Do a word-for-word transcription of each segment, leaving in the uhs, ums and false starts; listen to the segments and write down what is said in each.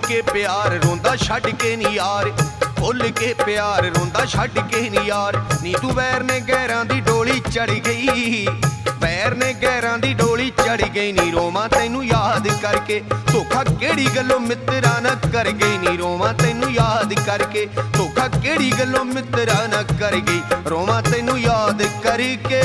के प्यार रोंदा छड्ड के नी यार, भुल के प्यार रोंदा छड्ड के नी यार। नी तू वैर ने गैरां दी डोली चढ़ गई, वैर ने गैरां दी डोली चढ़ गई। नी रोवां तैनू याद करके, धोखा केड़ी गल्लों मित्तरा ना कर गई। नी रोवां तैनू याद करके, धोखा केड़ी गल्लों मित्तरा ना कर गई। रोवां तैनू याद करके।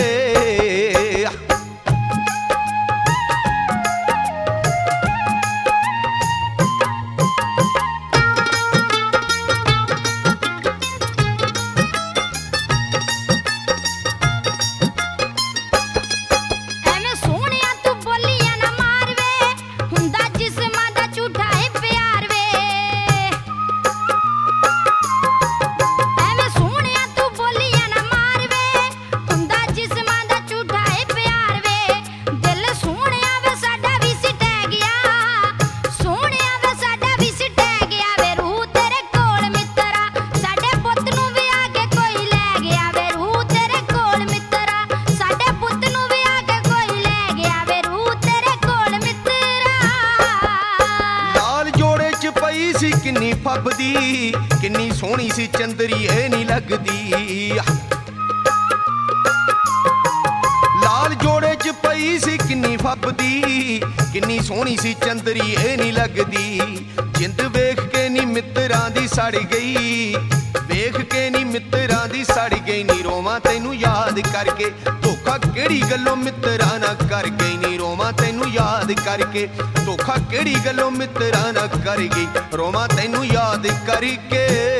किन्नी फबदी किन्नी सोहनी सी चंदरी ए नी लगदी। लाल जोड़े च पई सी किन्नी फबदी, किन्नी सोहनी सी चंदरी ए नी लगदी। जिंद वेख के नी मित्तरां दी सड़ गई, वेख के नी मित्तरां दी सड़ गई। नी रोवां तैनू याद करके, धोखा केड़ी गल्लों मित्तरां ना कर गई। नी रोवां तैनू याद करके, धोखा केड़ी गल्लों मित्तरां ना कर गई। रोवां तैनू याद करके।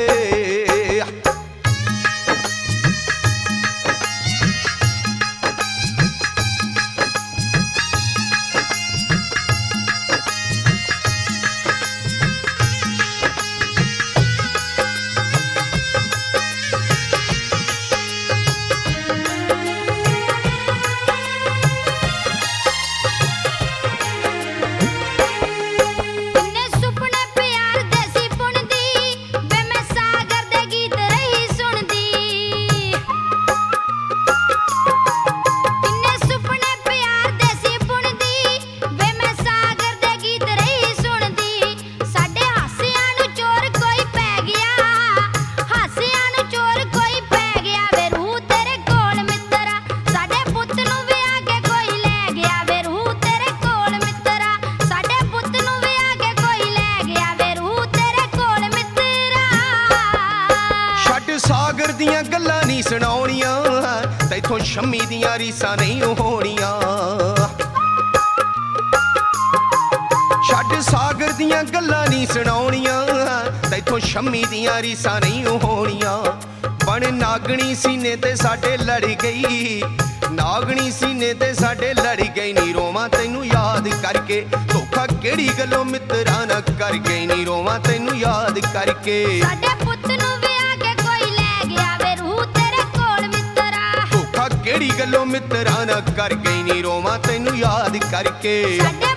सागर दियां गल्लां नहीं सुनाउणियां, तैथों शम्मी दियां रीसां नहीं होणियां। छड्ड सागर दियां गल्लां नहीं सुनाउणियां, तैथों शम्मी दियां रीसां नहीं होणियां। बन नागणी सीने ते साडे लड़ गई, नागणी सीने ते साडे लड़ गई। नी रोवां तैनू याद करके, धोखा केड़ी गल्लों मित्तरां ना कर गई। नी रोवां तैनू याद करके। साडे पुत्त नूं केड़ी गल्लों मित्तरां ना कर गई। नी रोवां तैनू याद करके।